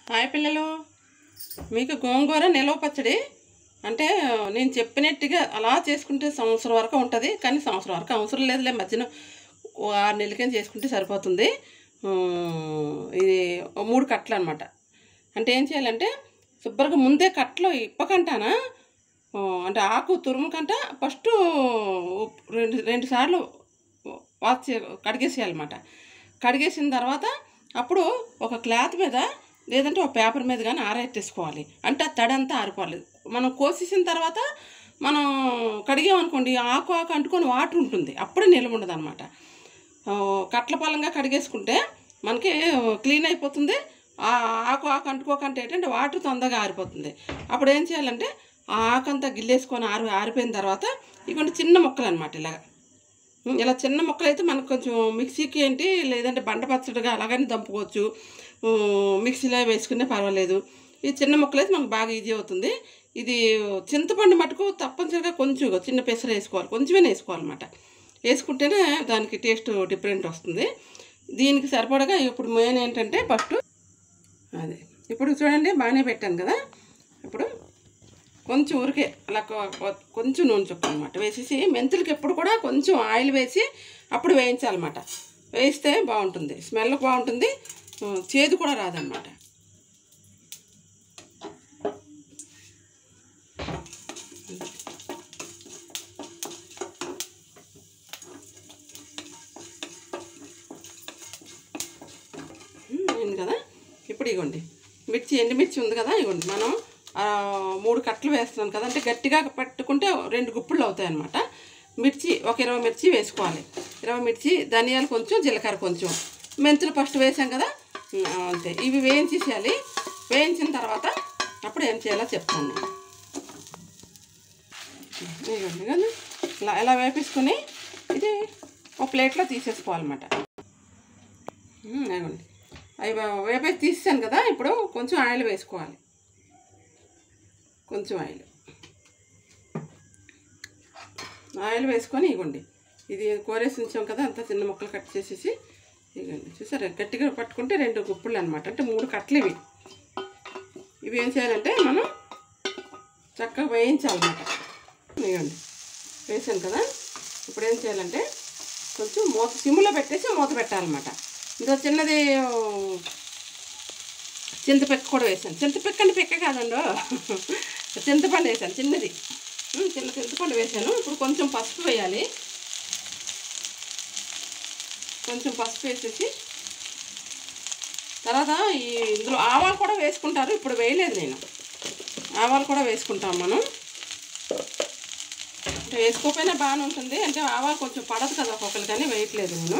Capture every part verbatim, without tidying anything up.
Hi పిల్లలు, మీకు గోంగూర నిలవ పచ్చడి అంటే నేను చెప్పినట్టుగా అలా చేసుకుంటే సంవత్సరం వరకు ఉంటుంది. కానీ సంవత్సరం వరకు అవసరం లేదులే, మధ్యన ఓ ఆరు నెలలకైనా చేసుకుంటే సరిపోతుంది. ఇది మూడు కట్టలు అనమాట. అంటే ఏం చేయాలంటే శుభ్రంగా ముందే కట్టలో ఇప్పకంటానా అంటే ఆకు తురుముకంట ఫస్ట్ రెండు రెండు సార్లు వాష్ కడిగేసేయాలన్నమాట. కడిగేసిన తర్వాత అప్పుడు ఒక క్లాత్ మీద లేదంటే ఒక పేపర్ మీద కానీ ఆరెట్టేసుకోవాలి. అంటే ఆ తడి అంతా ఆరిపోవాలి. మనం కోసేసిన తర్వాత మనం కడిగామనుకోండి, ఆకు ఆకు అంటుకొని వాటర్ ఉంటుంది, అప్పుడే నిల్వ ఉండదు అనమాట. కట్ల పలంగా కడిగేసుకుంటే మనకి క్లీన్ అయిపోతుంది. ఆ ఆకు ఆకు అంటుకోకంటే ఏంటంటే వాటర్ తొందరగా ఆరిపోతుంది. అప్పుడు ఏం చేయాలంటే ఆ ఆకంతా గిల్లేసుకొని ఆరి ఆరిపోయిన తర్వాత ఇటువంటి చిన్న ముక్కలు అనమాట. ఇలాగ ఇలా చిన్న ముక్కలు అయితే మనకు కొంచెం మిక్సీకి ఏంటి లేదంటే బండ పచ్చడిగా అలాగని దంపుకోవచ్చు, మిక్సీలో వేసుకునే పర్వాలేదు. ఈ చిన్న ముక్కలు అయితే మనకు బాగా ఈజీ అవుతుంది. ఇది చింతపండు మటుకు తప్పనిసరిగా కొంచెం చిన్న పెసర వేసుకోవాలి, కొంచెమే వేసుకోవాలన్నమాట. వేసుకుంటేనే దానికి టేస్ట్ డిఫరెంట్ వస్తుంది. దీనికి సరిపడగా ఇప్పుడు మెయిన్ ఏంటంటే ఫస్ట్ అదే ఇప్పుడు చూడండి బాగానే పెట్టాను కదా. ఇప్పుడు కొంచెం ఊరికే అలా కొంచెం నూనె చుక్క అనమాట వేసేసి, మెంతులకి ఎప్పుడు కూడా కొంచెం ఆయిల్ వేసి అప్పుడు వేయించాలన్నమాట. వేయిస్తే బాగుంటుంది, స్మెల్ బాగుంటుంది, చేదు కూడా రాదన్నమాట. అయింది కదా. ఇప్పుడు ఇవ్వండి మిర్చి, ఎండుమిర్చి ఉంది కదా, ఇవ్వండి మనం మూడు కట్టలు వేస్తున్నాను కదా. అంటే గట్టిగా పట్టుకుంటే రెండు గుప్పులు అవుతాయి అన్నమాట. మిర్చి ఒక ఇరవై మిర్చి వేసుకోవాలి. ఇరవై మిర్చి, ధనియాలు కొంచెం, జీలకర్ర కొంచెం, మెంతులు ఫస్ట్ వేసాం కదా అంతే. ఇవి వేయించేసేయాలి. వేయించిన తర్వాత అప్పుడు ఏం చేయాలో చెప్తాను నేను. ఇవ్వండి కదా, ఇలా ఇలా వేపేసుకొని ఇది ఒక ప్లేట్లో తీసేసుకోవాలన్నమాట. ఇవ్వండి అవి వేపేసి తీసాను కదా. ఇప్పుడు కొంచెం ఆయిల్ వేసుకోవాలి, కొంచెం ఆయిల్ ఆయిల్ వేసుకొని ఇవ్వండి. ఇది కోరేసి ఉంచాం కదా, అంతా చిన్న ముక్కలు కట్ చేసేసి ఇవ్వండి. చూసారా, గట్టిగా పట్టుకుంటే రెండు గుప్పులు అనమాట. అంటే మూడు కట్టలు ఇవి. ఇవి ఏం చేయాలంటే మనం చక్కగా వేయించాలన్నమాట. ఇవ్వండి వేసాను కదా. ఇప్పుడు ఏం చేయాలంటే కొంచెం మూత సిమ్లో పెట్టేసి మూత పెట్టాలన్నమాట. ఇందులో చిన్నది చింతపిక్క కూడా వేసాను. చింతపిక్క అంటే పిక్క కాదండి, చింతపండు వేసాను చిన్నది, చిన్న చింతపండు వేసాను. ఇప్పుడు కొంచెం పసుపు వేయాలి. కొంచెం పసుపు వేసేసి తర్వాత ఈ ఇందులో ఆవాలు కూడా వేసుకుంటారు. ఇప్పుడు వేయలేదు నేను, ఆవాలు కూడా వేసుకుంటాం మనం. అంటే వేసుకోకపోయినా బాగానే ఉంటుంది. అంటే ఆవాలు కొంచెం పడదు కదా ఒక్కొక్కరు, కానీ వేయట్లేదు నేను.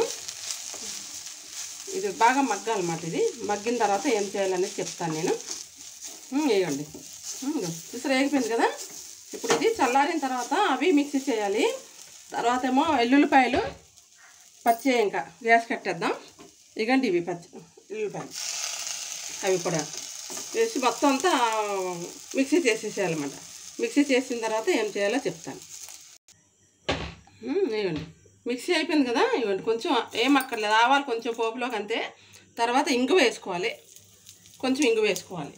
ఇది బాగా మగ్గాలన్నమాట. ఇది మగ్గిన తర్వాత ఏం చేయాలనేది చెప్తాను నేను. వేయండి. చూసారు వేగిపోయింది కదా. ఇప్పుడు ఇది చల్లారిన తర్వాత అవి మిక్సీ చేయాలి. తర్వాత ఏమో ఎల్లుల్లిపాయలు పచ్చి, ఇంకా గ్యాస్ కట్టేద్దాం. ఇగండి ఇవి పచ్చి ఎల్లుల్లిపాయలు, అవి కూడా వేసి మొత్తం అంతా మిక్సీ చేసేసేయాలన్నమాట. మిక్సీ చేసిన తర్వాత ఏం చేయాలో చెప్తాను. ఇవ్వండి మిక్సీ అయిపోయింది కదా. ఇవ్వండి కొంచెం ఏం అక్కర్లేదు, ఆవాలు కొంచెం పోపులోకి అంతే. తర్వాత ఇంగు వేసుకోవాలి, కొంచెం ఇంగు వేసుకోవాలి.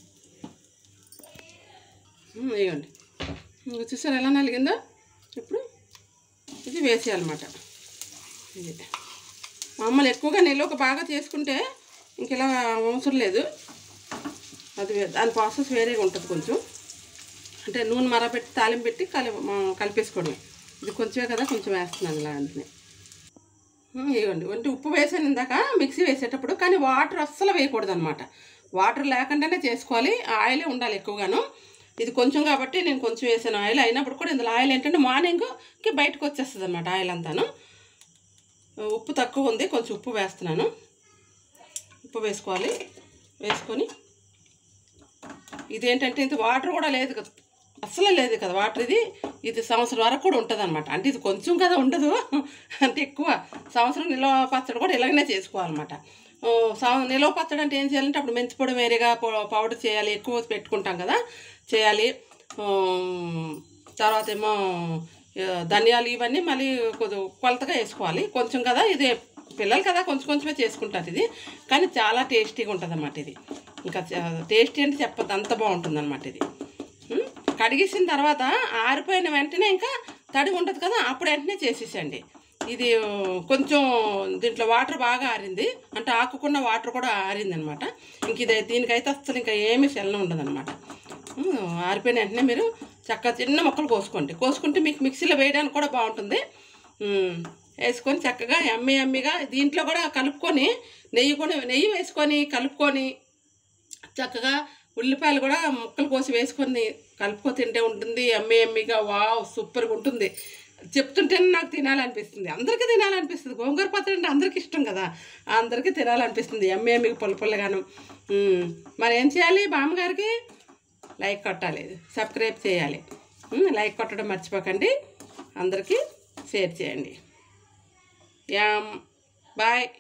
ఇవ్వండి ఇంక చూసారు ఎలా నలిగిందో. ఇప్పుడు ఇది వేసేయాలన్నమాట. ఇది మామూలు ఎక్కువగా నిల్వకు బాగా చేసుకుంటే ఇంక ఇలా అవసరం లేదు. అది దాని ప్రాసెస్ వేరేగా ఉంటుంది కొంచెం. అంటే నూనె మరపెట్టి తాలింపు పెట్టి కలి కలిపేసుకోవడమే. ఇది కొంచెమే కదా, కొంచెం వేస్తున్నాను ఇలా అందుకని. ఇవ్వండి అంటే ఉప్పు వేసాను ఇందాక మిక్సీ వేసేటప్పుడు, కానీ వాటర్ అస్సలు వేయకూడదు అనమాట. వాటర్ లేకుండానే చేసుకోవాలి, ఆయిలే ఉండాలి ఎక్కువగాను. ఇది కొంచెం కాబట్టి నేను కొంచెం వేసాను ఆయిల్. అయినప్పుడు కూడా ఇందులో ఆయిల్ ఏంటంటే మార్నింగ్కి బయటకు వచ్చేస్తుంది అనమాట ఆయిల్ అంతాను. ఉప్పు తక్కువ ఉంది, కొంచెం ఉప్పు వేస్తున్నాను. ఉప్పు వేసుకోవాలి. వేసుకొని ఇదేంటంటే ఇంత వాటర్ కూడా లేదు కదా, అస్సలే లేదు కదా వాటర్. ఇది ఇది సంవత్సరం వరకు కూడా ఉంటుంది అనమాట. అంటే ఇది కొంచెం కదా ఉండదు, అంటే ఎక్కువ సంవత్సరం నిల్వ పచ్చడి కూడా ఇలాగనే చేసుకోవాలన్నమాట. నిల్వ పచ్చడి అంటే ఏం చేయాలంటే అప్పుడు మెంతిపొడి వేరేగా పౌడర్ చేయాలి, ఎక్కువ పెట్టుకుంటాం కదా చేయాలి. తర్వాత ఏమో ధనియాలు ఇవన్నీ మళ్ళీ కొద్దిగా కొలతగా వేసుకోవాలి. కొంచెం కదా, ఇది పిల్లలు కదా కొంచెం కొంచెమే చేసుకుంటారు ఇది, కానీ చాలా టేస్టీగా ఉంటుంది అన్నమాట ఇది. ఇంకా టేస్టీ అంటే చెప్పదు, అంత బాగుంటుంది అన్నమాట ఇది. కడిగేసిన తర్వాత ఆరిపోయిన వెంటనే ఇంకా తడి ఉంటుంది కదా, అప్పుడు వెంటనే చేసేసండి. ఇది కొంచెం దీంట్లో వాటర్ బాగా ఆరింది అంటే ఆకుకున్న వాటర్ కూడా ఆరింది అనమాట. ఇంక ఇది దీనికైతే అసలు ఇంకా ఏమీ సెల్ల ఉండదు అనమాట. ఆరిపోయిన వెంటనే మీరు చక్కగా చిన్న ముక్కలు కోసుకోండి. కోసుకుంటే మీకు మిక్సీలో వేయడానికి కూడా బాగుంటుంది. వేసుకొని చక్కగా ఎమ్మి ఎమ్మిగా దీంట్లో కూడా కలుపుకొని నెయ్యి కూడా నెయ్యి వేసుకొని కలుపుకొని చక్కగా ఉల్లిపాయలు కూడా ముక్కలు కోసి వేసుకొని కలుపుకొని తింటే ఉంటుంది ఎమ్మి ఎమ్మిగా. వావ్, సూపర్గా ఉంటుంది. చెప్తుంటేనే నాకు తినాలనిపిస్తుంది, అందరికీ తినాలనిపిస్తుంది. గోంగూర పచ్చడి అంటే అందరికీ ఇష్టం కదా, అందరికీ తినాలనిపిస్తుంది ఎమ్మి ఎమ్మిగా పుల్ల పుల్లగాను. మరి ఏం చేయాలి, బామ్మగారికి లైక్ కొట్టాలి, సబ్స్క్రైబ్ చేయాలి. లైక్ కొట్టడం మర్చిపోకండి, అందరికీ షేర్ చేయండి. యామ్ బాయ్.